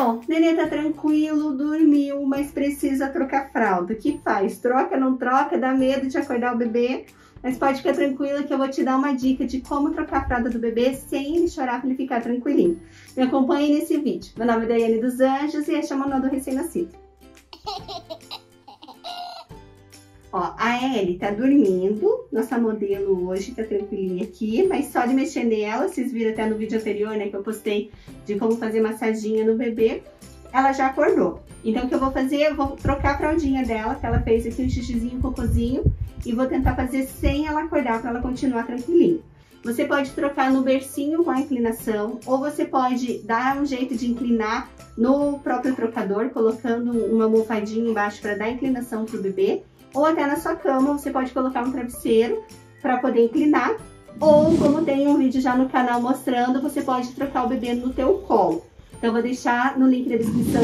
Então, nenê tá tranquilo, dormiu, mas precisa trocar fralda. O que faz? Troca, não troca? Dá medo de acordar o bebê? Mas pode ficar tranquila que eu vou te dar uma dica de como trocar a fralda do bebê sem ele chorar para ele ficar tranquilinho. Me acompanhe nesse vídeo. Meu nome é Daiane dos Anjos e este é o Manual do Recém-Nascido. Ó, a Ellie tá dormindo, nossa modelo hoje tá tranquilinha aqui, mas só de mexer nela, vocês viram até no vídeo anterior, né, que eu postei de como fazer massaginha no bebê, ela já acordou. Então o que eu vou fazer, eu vou trocar a fraldinha dela, que ela fez aqui um xixizinho, um cocôzinho, e vou tentar fazer sem ela acordar pra ela continuar tranquilinha. Você pode trocar no bercinho com a inclinação, ou você pode dar um jeito de inclinar no próprio trocador, colocando uma almofadinha embaixo para dar inclinação pro bebê. Ou até na sua cama, você pode colocar um travesseiro para poder inclinar. Ou, como tem um vídeo já no canal mostrando, você pode trocar o bebê no teu colo. Então, eu vou deixar no link da descrição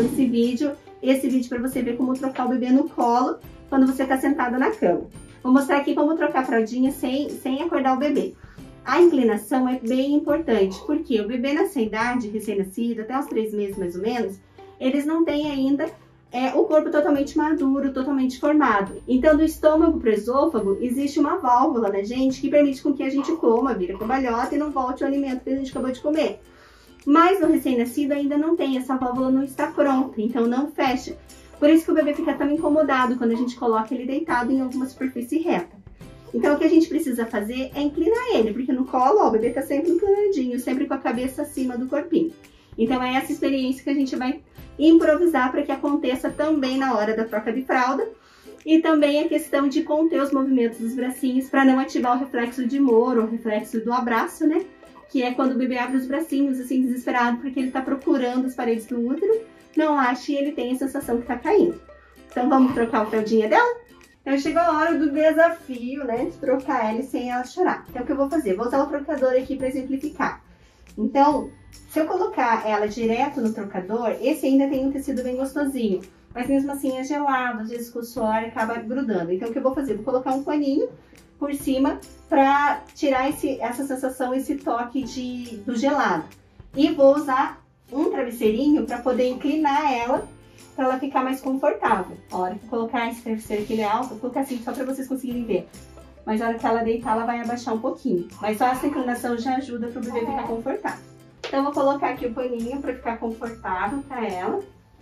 esse vídeo para você ver como trocar o bebê no colo quando você está sentada na cama. Vou mostrar aqui como trocar a fraldinha sem acordar o bebê. A inclinação é bem importante, porque o bebê nessa idade, recém-nascido, até os 3 meses mais ou menos, eles não têm ainda o corpo totalmente maduro, totalmente formado. Então, do estômago para o esôfago, existe uma válvula na gente que permite com que a gente coma, vira cambalhota e não volte o alimento que a gente acabou de comer. Mas no recém-nascido ainda não tem, essa válvula não está pronta, então não fecha. Por isso que o bebê fica tão incomodado quando a gente coloca ele deitado em alguma superfície reta. Então, o que a gente precisa fazer é inclinar ele, porque no colo, ó, o bebê tá sempre inclinadinho, sempre com a cabeça acima do corpinho. Então, é essa experiência que a gente vai improvisar para que aconteça também na hora da troca de fralda. E também a questão de conter os movimentos dos bracinhos para não ativar o reflexo de Moro, o reflexo do abraço, né? Que é quando o bebê abre os bracinhos, assim, desesperado, porque ele tá procurando as paredes do útero, não acha e ele tem a sensação que tá caindo. Então, vamos trocar a fraldinha dela? Então, chegou a hora do desafio, né? De trocar ela sem ela chorar. Então, o que eu vou fazer? Vou usar o trocador aqui para exemplificar. Então, se eu colocar ela direto no trocador, esse ainda tem um tecido bem gostosinho. Mas mesmo assim é gelado, às vezes com o suor acaba grudando. Então o que eu vou fazer? Vou colocar um paninho por cima pra tirar essa sensação, esse toque do gelado. E vou usar um travesseirinho pra poder inclinar ela, pra ela ficar mais confortável. A hora que eu colocar esse travesseiro aqui, ele é alto, vou colocar assim só pra vocês conseguirem ver. Mas a hora que ela deitar, ela vai abaixar um pouquinho. Mas só essa inclinação já ajuda pro bebê ficar confortável. Então, eu vou colocar aqui o paninho pra ficar confortável pra ela.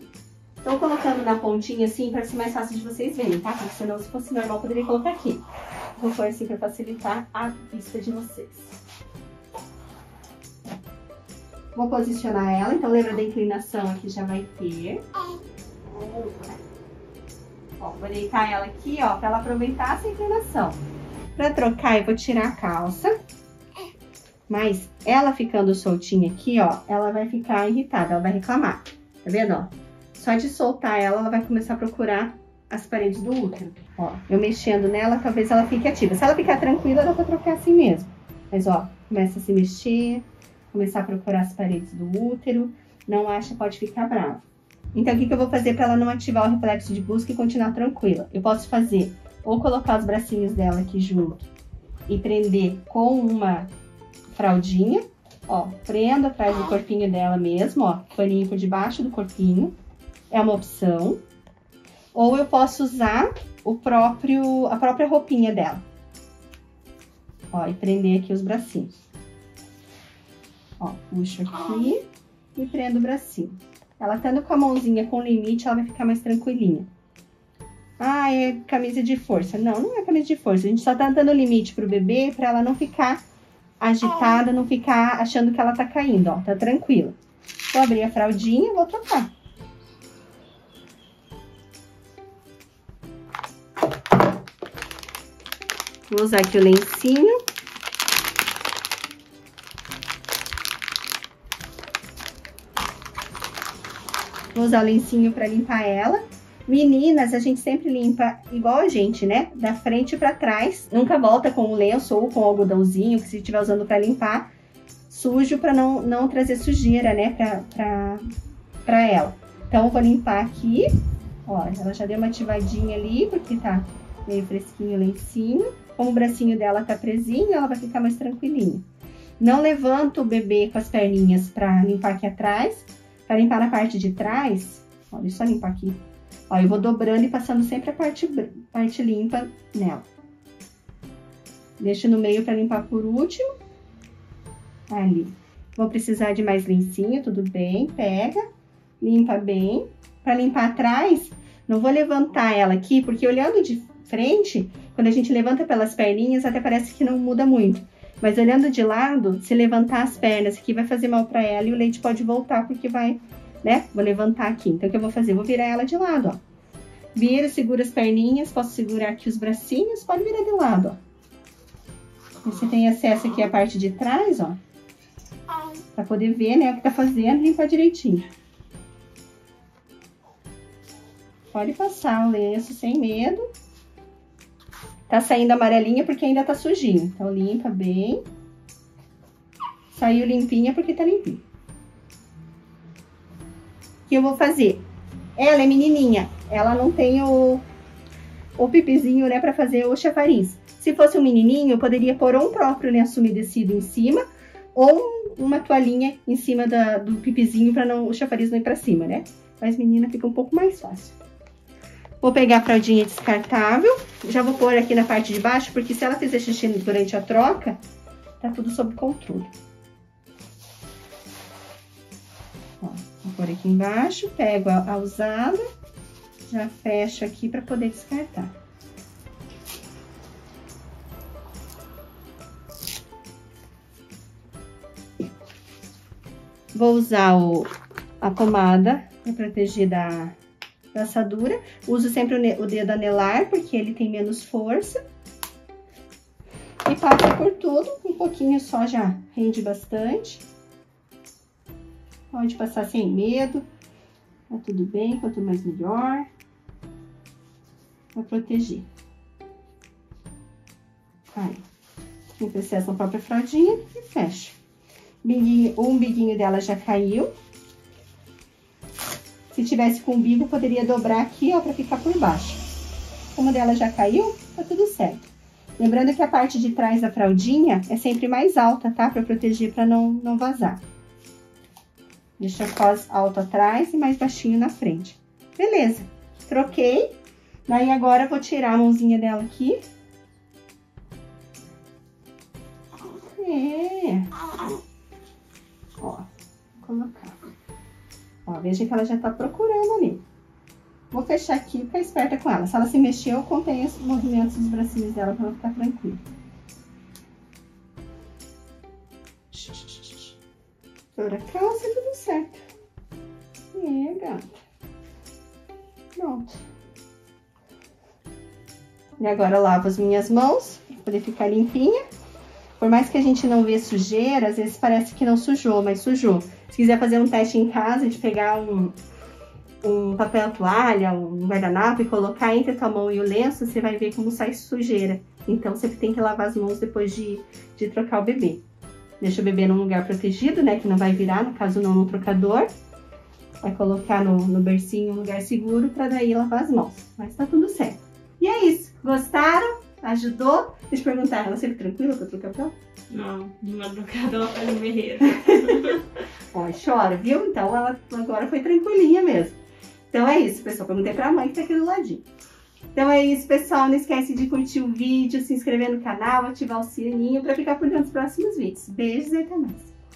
Tô colocando na pontinha assim pra ser mais fácil de vocês verem, tá? Porque senão, se fosse normal, eu poderia colocar aqui. Vou pôr assim pra facilitar a vista de vocês. Vou posicionar ela, então lembra da inclinação aqui, já vai ter. Ó, vou deitar ela aqui, ó, pra ela aproveitar essa inclinação. Pra trocar, eu vou tirar a calça. Mas ela ficando soltinha aqui, ó, ela vai ficar irritada, ela vai reclamar. Tá vendo, ó? Só de soltar ela, ela vai começar a procurar as paredes do útero. Ó, eu mexendo nela, talvez ela fique ativa. Se ela ficar tranquila, dá pra trocar assim mesmo. Mas, ó, começa a se mexer, começar a procurar as paredes do útero. Não acha, pode ficar brava. Então, o que eu vou fazer pra ela não ativar o reflexo de busca e continuar tranquila? Eu posso fazer ou colocar os bracinhos dela aqui junto e prender com uma fraldinha, ó, prendo atrás do corpinho dela mesmo, ó, paninho por debaixo do corpinho, é uma opção. Ou eu posso usar a própria roupinha dela, ó, e prender aqui os bracinhos. Ó, puxo aqui e prendo o bracinho. Ela estando com a mãozinha com limite, ela vai ficar mais tranquilinha. Ah, é camisa de força. Não, não é camisa de força, a gente só tá dando limite pro bebê pra ela não ficar agitada, não ficar achando que ela tá caindo, ó, tá tranquila. Vou abrir a fraldinha e vou trocar. Vou usar aqui o lencinho. Vou usar o lencinho pra limpar ela. Meninas, a gente sempre limpa igual a gente, né? Da frente pra trás. Nunca volta com o lenço ou com o algodãozinho, que se estiver usando pra limpar, sujo pra não trazer sujeira, né? Pra ela. Então, eu vou limpar aqui. Ó, ela já deu uma ativadinha ali, porque tá meio fresquinho o lencinho. Como o bracinho dela tá presinho, ela vai ficar mais tranquilinha. Não levanta o bebê com as perninhas pra limpar aqui atrás, Para limpar na parte de trás, ó, deixa eu só limpar aqui. Ó, eu vou dobrando e passando sempre a parte limpa nela. Deixo no meio para limpar por último. Ali. Vou precisar de mais lencinho, tudo bem. Pega, limpa bem. Para limpar atrás, não vou levantar ela aqui, porque olhando de frente, quando a gente levanta pelas perninhas, até parece que não muda muito. Mas olhando de lado, se levantar as pernas aqui, vai fazer mal para ela e o leite pode voltar, porque vai, né? Vou levantar aqui. Então, o que eu vou fazer? Vou virar ela de lado, ó. Vira, segura as perninhas, posso segurar aqui os bracinhos, pode virar de lado, ó. Você tem acesso aqui à parte de trás, ó. Pra poder ver, né, o que tá fazendo e limpar direitinho. Pode passar o lenço sem medo. Tá saindo amarelinha porque ainda tá sujinho. Então, limpa bem. Saiu limpinha porque tá limpinho. O que eu vou fazer? Ela é menininha. Ela não tem o pipizinho, né, pra fazer o chafariz. Se fosse um menininho, eu poderia pôr um próprio lenço umedecido em cima ou uma toalhinha em cima do pipizinho pra o chafariz não ir pra cima, né? Mas menina fica um pouco mais fácil. Vou pegar a fraldinha descartável, já vou pôr aqui na parte de baixo, porque se ela fizer xixi durante a troca, tá tudo sob controle. Ó, vou pôr aqui embaixo, pego a usada, já fecho aqui para poder descartar. Vou usar a pomada para proteger da assadura. Uso sempre o dedo anelar, porque ele tem menos força. E passo por tudo, um pouquinho só já rende bastante. Pode passar sem medo, tá tudo bem, quanto mais melhor. Pra proteger. Aí, sempre acessa a própria fraldinha e fecha. O umbiguinho dela já caiu. Se tivesse com o umbigo, poderia dobrar aqui, ó, pra ficar por baixo. Como dela já caiu, tá tudo certo. Lembrando que a parte de trás da fraldinha é sempre mais alta, tá? Pra proteger, pra não vazar. Deixa cos alto atrás e mais baixinho na frente. Beleza. Troquei. Daí agora eu vou tirar a mãozinha dela aqui. Ó, vou colocar. Ó, veja que ela já tá procurando ali. Vou fechar aqui e ficar esperta com ela. Se ela se mexer, eu contenho os movimentos dos bracinhos dela pra ela ficar tranquila. Estoura a calça e tudo certo. Gata. Pronto. E agora eu lavo as minhas mãos pra poder ficar limpinha. Por mais que a gente não vê sujeira, às vezes parece que não sujou, mas sujou. Se quiser fazer um teste em casa de pegar um papel toalha, um guardanapo e colocar entre a tua mão e o lenço, você vai ver como sai sujeira. Então, você tem que lavar as mãos depois de trocar o bebê. Deixa o bebê num lugar protegido, né, que não vai virar, no caso não no trocador. Vai colocar no bercinho um lugar seguro para daí lavar as mãos. Mas tá tudo certo. E é isso. Gostaram? Ajudou? Deixa eu perguntar, ela sempre tranquila pra trocar pão? Não, de madrugada ela faz um berreiro. Ó, chora, viu? Então ela agora foi tranquilinha mesmo. Então é isso, pessoal. Perguntei pra mãe que tá aqui do ladinho. Então é isso, pessoal. Não esquece de curtir o vídeo, se inscrever no canal, ativar o sininho pra ficar por dentro dos próximos vídeos. Beijos e até mais.